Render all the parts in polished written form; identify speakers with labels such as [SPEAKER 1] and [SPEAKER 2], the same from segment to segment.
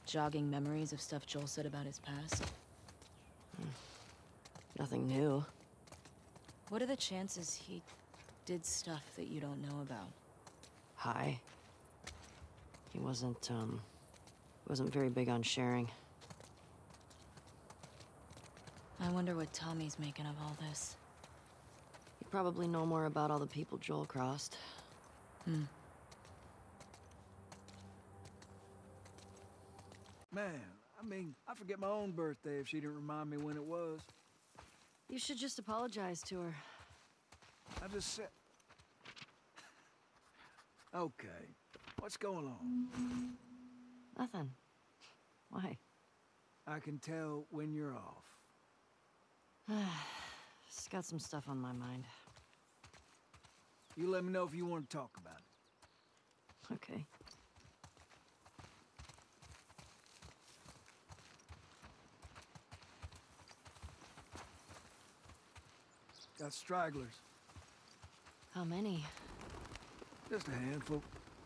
[SPEAKER 1] jogging memories of stuff Joel said about his past?
[SPEAKER 2] Nothing new.
[SPEAKER 1] What are the chances he did stuff that you don't know about?
[SPEAKER 2] High. He wasn't very big on sharing.
[SPEAKER 1] I wonder what Tommy's making of all this.
[SPEAKER 2] You probably know more about all the people Joel crossed.
[SPEAKER 3] Man, I mean, I forget my own birthday if she didn't remind me when it was.
[SPEAKER 2] You should just apologize to her.
[SPEAKER 3] I just said... Okay, what's going on?
[SPEAKER 2] Nothing. Why?
[SPEAKER 3] I can tell when you're off.
[SPEAKER 2] Just got some stuff on my mind.
[SPEAKER 3] You let me know if you want to talk about it.
[SPEAKER 2] Okay.
[SPEAKER 3] Got stragglers.
[SPEAKER 2] How many?
[SPEAKER 3] Just a handful.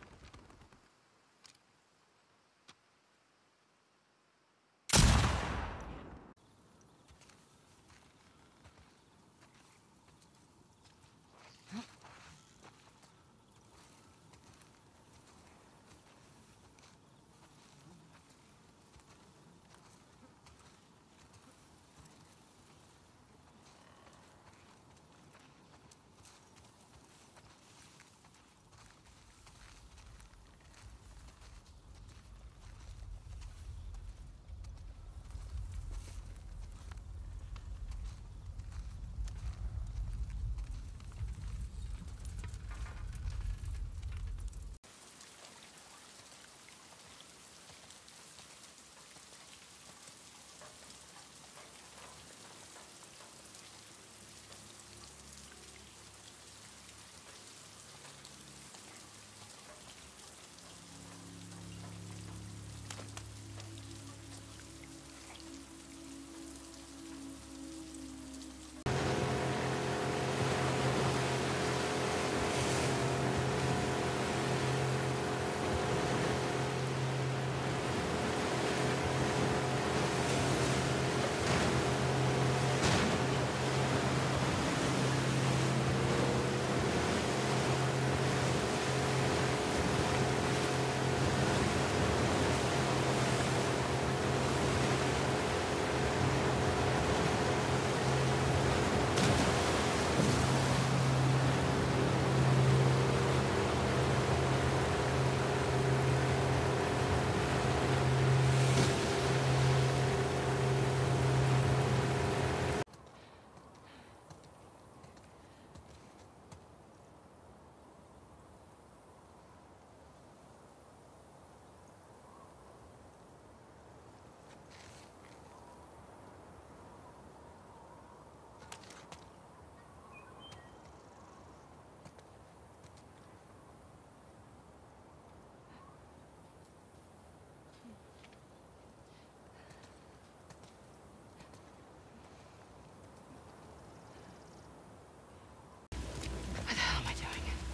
[SPEAKER 2] What the hell am I doing?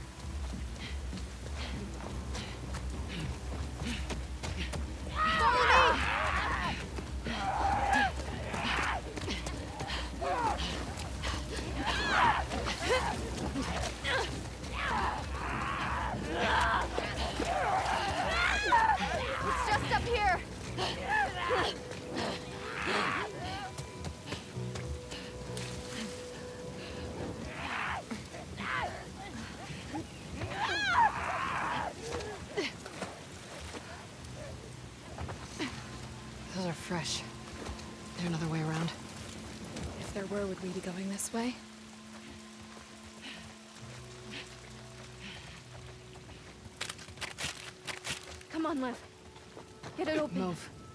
[SPEAKER 4] It's just up here!
[SPEAKER 2] Those are fresh. There another way around?
[SPEAKER 4] If there were, would we be going this way? Come on, Lev. Get it open.
[SPEAKER 2] Move.